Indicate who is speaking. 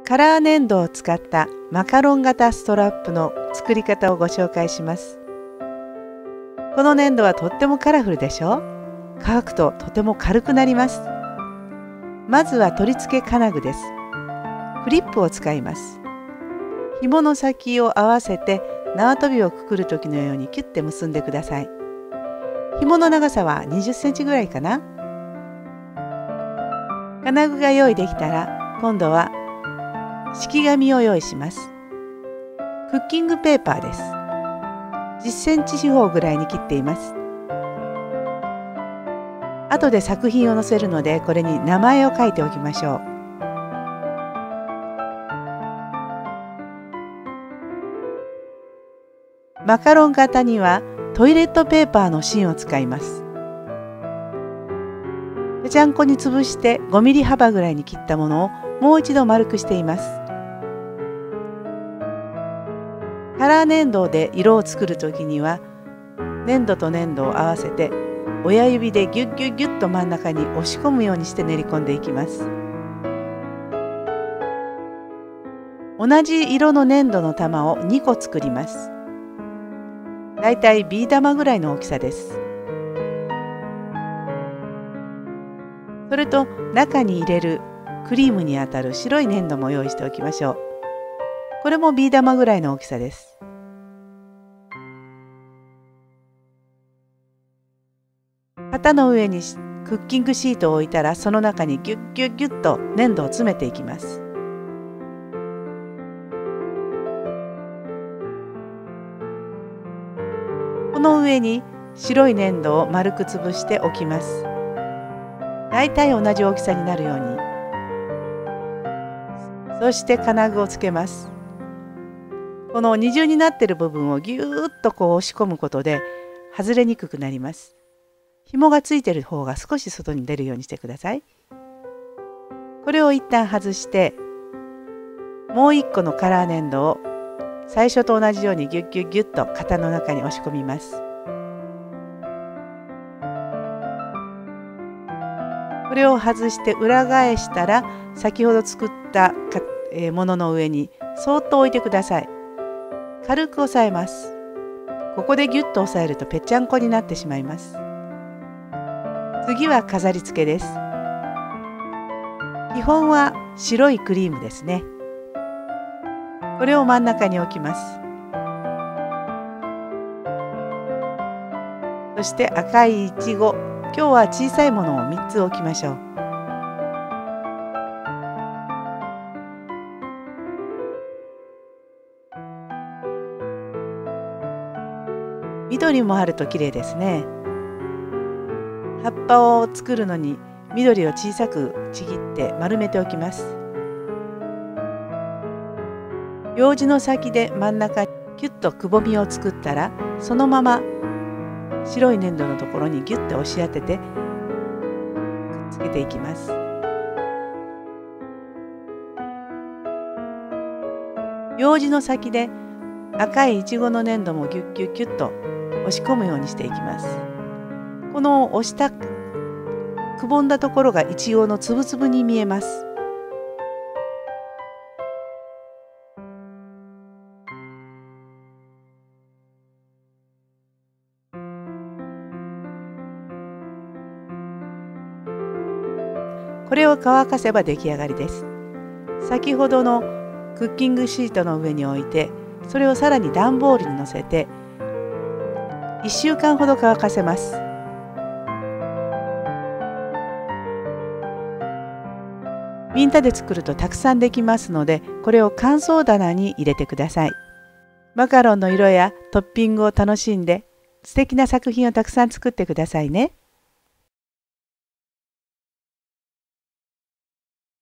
Speaker 1: カラー粘土を使ったマカロン型ストラップの作り方をご紹介します。この粘土はとってもカラフルでしょ。乾くととても軽くなります。まずは取り付け金具です。クリップを使います。紐の先を合わせて縄跳びをくくる時のようにキュッて結んでください。紐の長さは20センチぐらいかな。金具が用意できたら今度は敷紙を用意します。クッキングペーパーです。10センチ四方ぐらいに切っています。後で作品を載せるのでこれに名前を書いておきましょう。マカロン型にはトイレットペーパーの芯を使います。ぺちゃんこに潰して5ミリ幅ぐらいに切ったものをもう一度丸くしています。カラー粘土で色を作るときには粘土と粘土を合わせて親指でギュッギュッギュッと真ん中に押し込むようにして練り込んでいきます。同じ色の粘土の玉を2個作ります。だいたいビー玉ぐらいの大きさです。それと中に入れるクリームにあたる白い粘土も用意しておきましょう。これもビー玉ぐらいの大きさです。型の上にクッキングシートを置いたらその中にギュッギュッギュッと粘土を詰めていきます。この上に白い粘土を丸く潰しておきます。だいたい同じ大きさになるように。そして金具をつけます。この二重になっている部分をぎゅーっと押し込むことで外れにくくなります。紐がついている方が少し外に出るようにしてください。これを一旦外してもう一個のカラー粘土を最初と同じようにギュッギュッギュッと型の中に押し込みます。これを外して裏返したら先ほど作ったものの上にそーっと置いてください。軽く押さえます。ここでギュッと押さえるとぺっちゃんこになってしまいます。次は飾り付けです。基本は白いクリームですね。これを真ん中に置きます。そして赤いいちご、今日は小さいものを3つ置きましょう。緑もあると綺麗ですね。葉っぱを作るのに緑を小さくちぎって丸めておきます。ようじの先で真ん中にキュッとくぼみを作ったらそのまま白い粘土のところにギュッと押し当ててくっつけていきます。ようじの先で赤いいちごの粘土もギュッギュッギュッと押し込むようにしていきます。この押したくぼんだところがいちごのつぶつぶに見えます。これを乾かせば出来上がりです。先ほどのクッキングシートの上に置いてそれをさらに段ボールに乗せて1週間ほど乾かせます。ミンタで作るとたくさんできますのでこれを乾燥棚に入れてください。マカロンの色やトッピングを楽しんで素敵な作品をたくさん作ってくださいね。